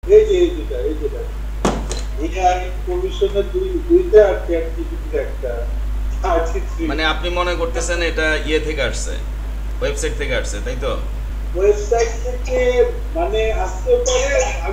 এই যেটা এটা কমিশনের দুইটা আর ক্যান্টিটির একটা মানে আপনি মনে করতেছেন এটা ইয়ে থেকে আসছে, ওয়েবসাইট থেকে আসছে, তাই তো? ওয়েবসাইট থেকে মানে আসতে পারে,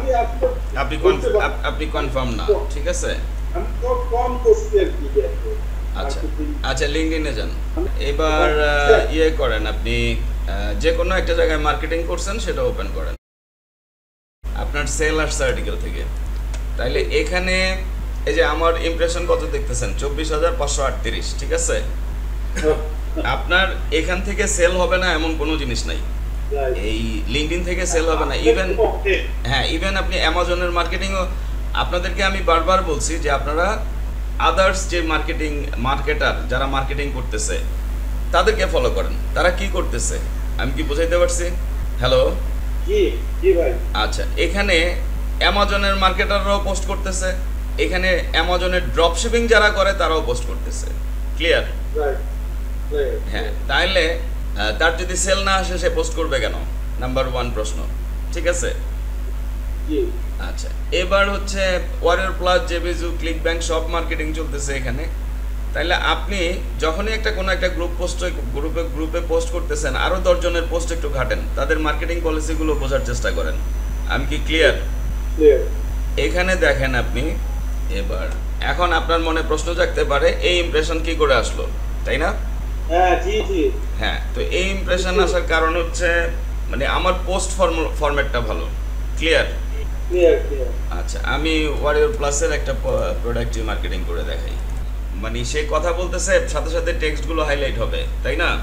আপনি কনফার্ম না, ঠিক আছে? আমি তো কম করছি আর কি। আচ্ছা আচ্ছা, লিঙ্কডইনে যান, এবার ইয়ে করেন আপনি, যে কোনো একটা জায়গায় মার্কেটিং করছেন সেটা ওপেন করেন আপনার সেল আসছে আর্টিকেল থেকে। তাইলে এখানে এই যে আমার ইমপ্রেশন কত দেখতেছেন, 24,538, ঠিক আছে? আপনার এখান থেকে সেল হবে না এমন কোনো জিনিস নাই, এই লিঙ্কডইন থেকে সেল হবে না। ইভেন আপনি অ্যামাজনের মার্কেটিংও, আপনাদেরকে আমি বারবার বলছি যে আপনারা আদার্স যে মার্কেটার যারা মার্কেটিং করতেছে তাদেরকে ফলো করেন, তারা কি করতেছে আমি কি বোঝাইতে পারছি? হ্যালো, জি ভাই। আচ্ছা, এখানে অ্যামাজনের মার্কেটাররাও পোস্ট করতেছে, এখানে অ্যামাজনের ড্রপশিপিং যারা করে তারাও পোস্ট করতেছে, ক্লিয়ার? হ্যাঁ, তাহলে তার যদি সেল না আসে সে পোস্ট করবে কেন, নাম্বার 1 প্রশ্ন, ঠিক আছে? আচ্ছা, এবার হচ্ছে ওয়ারিয়র প্লাস, জেবিজু, ক্লিক ব্যাংক সব মার্কেটিং চলতেছে এখানে। তাইলে আপনি যখনই কোনো একটা গ্রুপে পোস্ট করতেছেন, আরও 10 জনের পোস্ট একটু ঘাটেন, তাদের মার্কেটিং পলিসিগুলো বোঝার চেষ্টা করেন। আমি কি ক্লিয়ার? এখানে দেখেন আপনি, এবার এখন আপনার মনে প্রশ্ন জাগতে পারে এই ইমপ্রেশন কি করে আসলো, তাই না? হ্যাঁ, তো এই ইমপ্রেশন আসার কারণ হচ্ছে মানে আমার পোস্ট ফরম্যাটটা ভালো, ক্লিয়ার? আচ্ছা, আমি ওয়ারিয়র প্লাসের একটা প্রোডাক্টিভ মার্কেটিং করে দেখাই, মানে সে কথা বলতেছে সাথে সাথে টেক্সটগুলো হাইলাইট হবে, তাই না?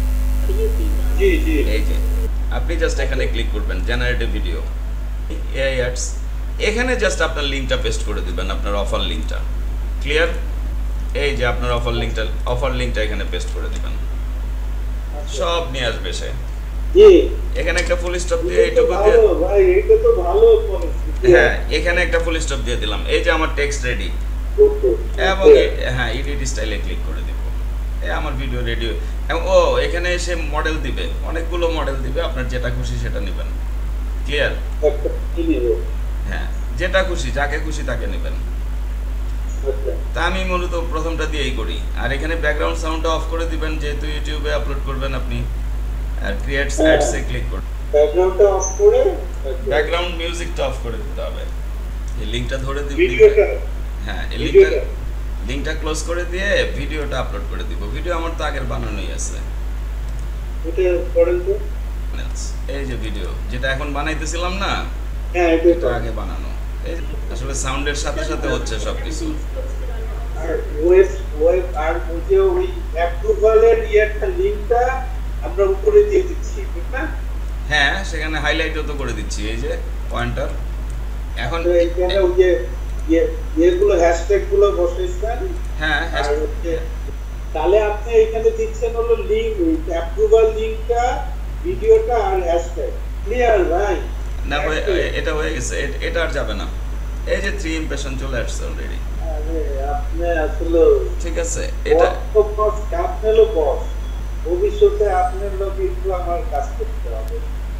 এই যে আপনি জাস্ট এখানে ক্লিক করবেন, জেনারেটিভ ভিডিও, এআই অ্যাডস, এখানে জাস্ট আপনার লিঙ্কটা পেস্ট করে দিবেন, আপনার অফার লিঙ্কটা, ক্লিয়ার? এই যে আপনার অফার লিঙ্কটা এখানে পেস্ট করে দিবেন, সব নিয়ে আসবে সে। এখানে একটা ফুল স্টপ দিয়ে এইটুকু দিয়ে, ভাই এটা তো ভালো পলিসি। হ্যাঁ, এখানে একটা ফুল স্টপ দিয়ে দিলাম, এই যে আমার টেক্সট রেডি, এবং হ্যাঁ এডিট স্টাইলে ক্লিক করে দিব, এই আমার ভিডিও রেডি। ও এখানে এসে মডেল দিবে, অনেকগুলো মডেল দিবে, আপনার যেটা খুশি সেটা নেবেন, ক্লিয়ার? হ্যাঁ, যেটা খুশি যাকে খুশি তাকে নেবেন। তা আমি মূলত প্রথমটা দিয়েই করি, আর এখানে ব্যাকগ্রাউন্ড সাউন্ডটা অফ করে দিবেন, যেহেতু ইউটিউবে আপলোড করবেন আপনি, আর ক্রিয়েট অ্যাডসে ক্লিক করুন, ব্যাকগ্রাউন্ডটা অফ করে ব্যাকগ্রাউন্ড মিউজিকটা অফ করে দিতে হবে। এই লিংকটা ধরে দিবেন, ভিডিওটা, হ্যাঁ এই লিংকটা ক্লোজ করে দিয়ে ভিডিওটা আপলোড করে দিব। ভিডিও আমার তো আগের বানানোই আছে, এটা করেন তো। এই যে ভিডিও যেটা এখন বানাইতেছিলাম না, হ্যাঁ এটা আগে বানানো, এই আসলে সাউন্ডের সাথে সাথে হচ্ছে সবকিছু। আর ওয়েব আর মুঝে ওই অ্যাপ্রুভালের একটা লিংকটা আমরা উপরে দিয়ে দিচ্ছি, ঠিক না? হ্যাঁ, সেখানে হাইলাইটও তো করে দিচ্ছি, এই যে পয়েন্টার। এখন তো এইখানে ওই যে এগুলো হ্যাশট্যাগ গুলো বসাইছেন। হ্যাঁ, তাহলে আপনি এখানে দিচ্ছেন হলো লিংক, অ্যাপ্রুভাল লিংকটা, ভিডিওটা আর হ্যাশট্যাগ, ক্লিয়ার ভাই? না ভাই, এটা হয়ে গেছে, এটা আর যাবে না। এই যে 3 ইমপ্রেশন চলে আসছে অলরেডি। আরে আপনি আসলে ঠিক আছে, এটা আপনি হলো বস, ভবিষ্যতে আপনার লোক একটু আমার কাজ করতে হবে।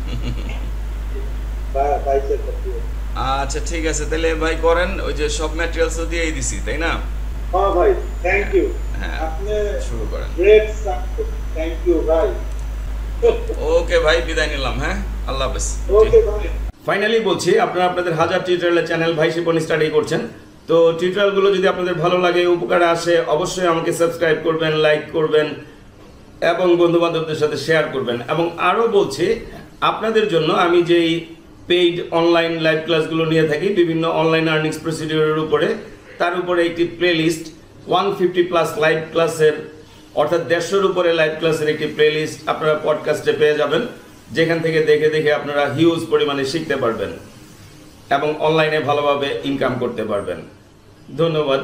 আচ্ছা ঠিক আছে, তাহলে ভাই করেন, ওই যে সব ম্যাটেরিয়ালসও দিয়েই দিছি, তাই না? হ্যাঁ ভাই, থ্যাংক ইউ। হ্যাঁ, আপনি শুরু করেন। গ্রেট সাকসেস, থ্যাংক ইউ ভাই। ওকে ভাই, বিদায় নিলাম, হ্যাঁ, আল্লাহ হাফেজ। ওকে ভাই। ফাইনালি বলছি, আপনারা আপনাদের হাজার টিউটোরিয়ালের চ্যানেল ভাই শিপন স্টাডি করছেন, তো টিউটোরিয়ালগুলো যদি আপনাদের ভালো লাগে, উপকারে আসে, অবশ্যই আমাকে সাবস্ক্রাইব করবেন, লাইক করবেন এবং বন্ধুবান্ধবদের সাথে শেয়ার করবেন। এবং আরও বলছি, আপনাদের জন্য আমি যেই পেইড অনলাইন লাইভ ক্লাসগুলো নিয়ে থাকি বিভিন্ন অনলাইন আর্নিংস প্রসিডিওরের উপরে, তার উপরে একটি প্লেলিস্ট 150+ লাইভ ক্লাসের, অর্থাৎ 150-এর উপরে লাইভ ক্লাসের একটি প্লেলিস্ট আপনারা পডকাস্টে পেয়ে যাবেন, যেখান থেকে দেখে আপনারা হিউজ পরিমাণে শিখতে পারবেন এবং অনলাইনে ভালোভাবে ইনকাম করতে পারবেন। ধন্যবাদ।